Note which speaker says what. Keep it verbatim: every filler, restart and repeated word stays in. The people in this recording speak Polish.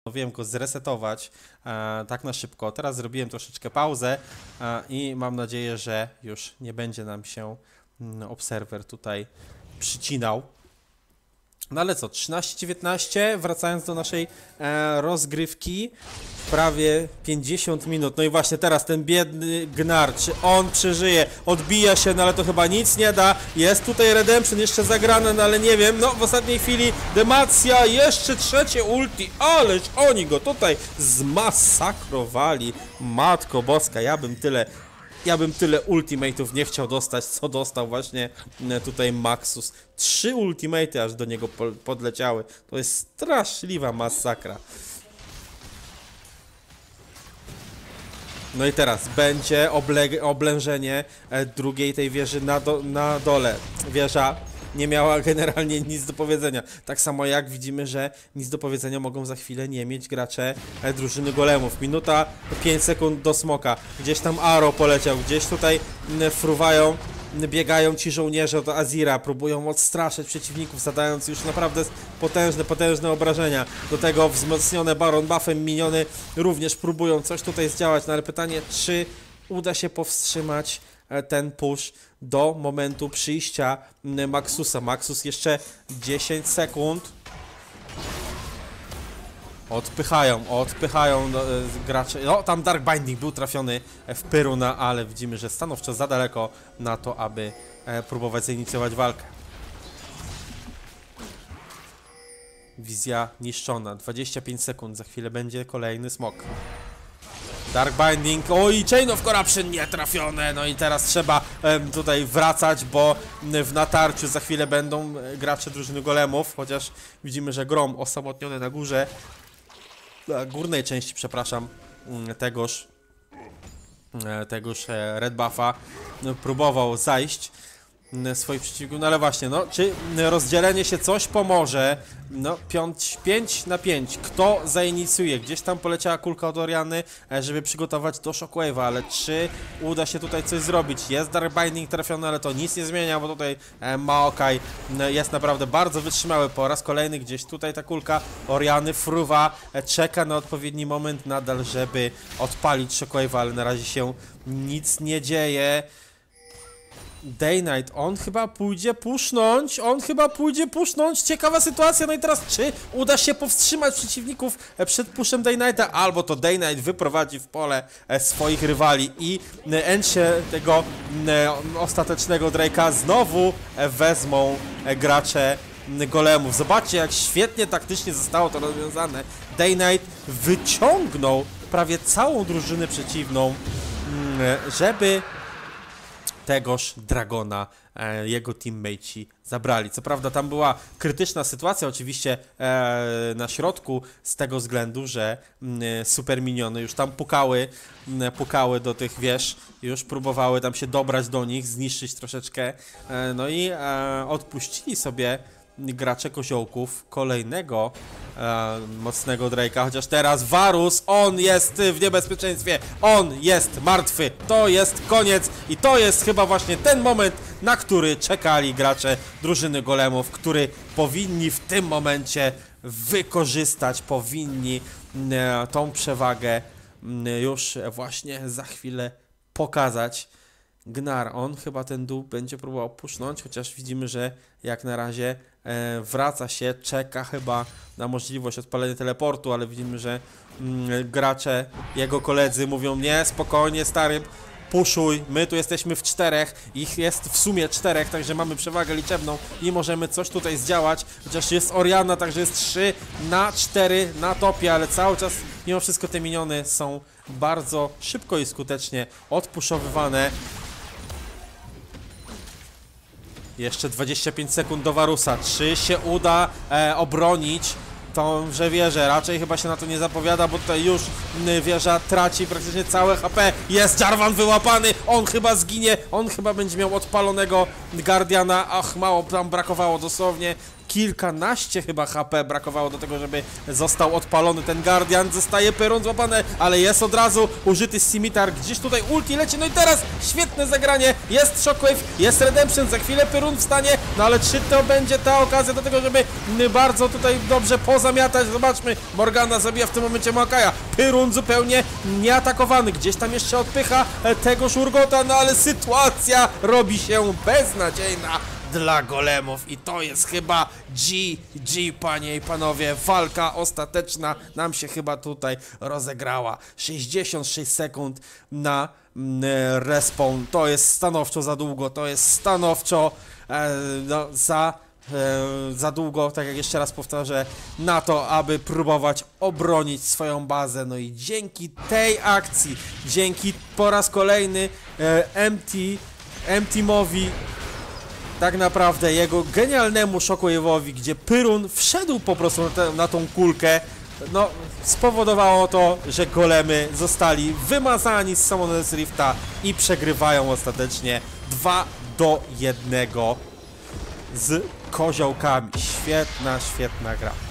Speaker 1: Wiem go zresetować e, tak na szybko. Teraz zrobiłem troszeczkę pauzę e, i mam nadzieję, że już nie będzie nam się mm, obserwer tutaj przycinał. No ale co, trzynaście dziewiętnaście, wracając do naszej e, rozgrywki, prawie pięćdziesiąt minut. No i właśnie teraz ten biedny Gnar, czy on przeżyje? Odbija się, no ale to chyba nic nie da. Jest tutaj Redemption jeszcze zagrane, no ale nie wiem. No w ostatniej chwili Demacja, jeszcze trzecie ulti, ależ oni go tutaj zmasakrowali. Matko boska, ja bym tyle... Ja bym tyle ultimate'ów nie chciał dostać, co dostał właśnie tutaj Maxus. Trzy ultimate'y aż do niego podleciały. To jest straszliwa masakra. No i teraz będzie oblężenie drugiej tej wieży na, do, na dole. Wieża nie miała generalnie nic do powiedzenia. Tak samo jak widzimy, że nic do powiedzenia mogą za chwilę nie mieć gracze drużyny golemów. Minuta, pięć sekund do smoka. Gdzieś tam Aro poleciał, gdzieś tutaj fruwają, biegają ci żołnierze od Azira, próbują odstraszyć przeciwników, zadając już naprawdę potężne, potężne obrażenia. Do tego wzmocnione Baron buffem miniony również próbują coś tutaj zdziałać, no ale pytanie, czy uda się powstrzymać ten push do momentu przyjścia Maxusa. Maxus jeszcze dziesięć sekund. Odpychają, odpychają no, gracze. No, tam Dark Binding był trafiony w Pyruna, ale widzimy, że stanowczo za daleko na to, aby e, próbować zainicjować walkę. Wizja niszczona. dwadzieścia pięć sekund, za chwilę będzie kolejny smok. Dark Binding, oj, Chain of Corruption nie trafione, no i teraz trzeba em, tutaj wracać, bo w natarciu za chwilę będą gracze drużyny golemów, chociaż widzimy, że Grom osamotniony na górze, na górnej części, przepraszam, tegoż, tegoż Red Buffa próbował zajść swoich przeciwników, no ale właśnie, no, czy rozdzielenie się coś pomoże? No, pięć na pięć, kto zainicjuje? Gdzieś tam poleciała kulka od Oriany, żeby przygotować do Shockwave'a, ale czy uda się tutaj coś zrobić? Jest Dark Binding trafiony, ale to nic nie zmienia, bo tutaj Maokai jest naprawdę bardzo wytrzymały. Po raz kolejny gdzieś tutaj ta kulka Oriany fruwa, czeka na odpowiedni moment nadal, żeby odpalić Shockwave'a, ale na razie się nic nie dzieje. Day Knight, on chyba pójdzie pusznąć, on chyba pójdzie pusznąć, ciekawa sytuacja, no i teraz czy uda się powstrzymać przeciwników przed puszem Day Knighta, albo to Day Knight wyprowadzi w pole swoich rywali i Ensie tego ostatecznego Drake'a znowu wezmą gracze golemów. Zobaczcie, jak świetnie taktycznie zostało to rozwiązane. Day Knight wyciągnął prawie całą drużynę przeciwną, żeby tegoż Dragona e, jego teammateci zabrali. Co prawda tam była krytyczna sytuacja oczywiście e, na środku z tego względu, że m, super miniony już tam pukały, m, pukały do tych wież, już próbowały tam się dobrać do nich, zniszczyć troszeczkę, e, no i e, odpuścili sobie gracze koziołków kolejnego e, mocnego Drake'a, chociaż teraz Varus, on jest w niebezpieczeństwie, on jest martwy, to jest koniec i to jest chyba właśnie ten moment, na który czekali gracze drużyny golemów, który powinni w tym momencie wykorzystać, powinni e, tą przewagę e, już właśnie za chwilę pokazać. Gnar, on chyba ten dół będzie próbował pusznąć, chociaż widzimy, że jak na razie e, wraca się, czeka chyba na możliwość odpalenia teleportu, ale widzimy, że mm, gracze, jego koledzy mówią, nie, spokojnie stary, puszuj, my tu jesteśmy w czterech, ich jest w sumie czterech, także mamy przewagę liczebną i możemy coś tutaj zdziałać, chociaż jest Oriana, także jest trzy na cztery na topie, ale cały czas mimo wszystko te miniony są bardzo szybko i skutecznie odpuszowywane. Jeszcze dwadzieścia pięć sekund do Varusa. Czy się uda e, obronić tąże wieżę? Raczej chyba się na to nie zapowiada, bo tutaj już m, wieża traci praktycznie całe H P. Jest Jarvan wyłapany, on chyba zginie, on chyba będzie miał odpalonego Guardiana. Ach, mało tam brakowało dosłownie. kilkanaście chyba H P brakowało do tego, żeby został odpalony ten Guardian. Zostaje Perun złapany, ale jest od razu użyty Scimitar. Gdzieś tutaj ulti leci, no i teraz świetne zagranie. Jest Shockwave, jest Redemption, za chwilę Perun wstanie, no ale czy to będzie ta okazja do tego, żeby bardzo tutaj dobrze pozamiatać? Zobaczmy, Morgana zabija w tym momencie Makaja. Perun zupełnie nieatakowany, gdzieś tam jeszcze odpycha tego Urgota, no ale sytuacja robi się beznadziejna dla golemów i to jest chyba G G, panie i panowie. Walka ostateczna nam się chyba tutaj rozegrała. sześćdziesiąt sześć sekund na mm, respawn. To jest stanowczo za długo, to jest stanowczo e, no, za e, za długo, tak jak jeszcze raz powtarzę, na to, aby próbować obronić swoją bazę. No i dzięki tej akcji, dzięki po raz kolejny e, M T M-Teamowi, tak naprawdę jego genialnemu Shockwave'owi, gdzie Pyrun wszedł po prostu na, te, na tą kulkę, no spowodowało to, że golemy zostali wymazani z Summoner's Rifta i przegrywają ostatecznie dwa do jednego z koziołkami. Świetna, świetna gra.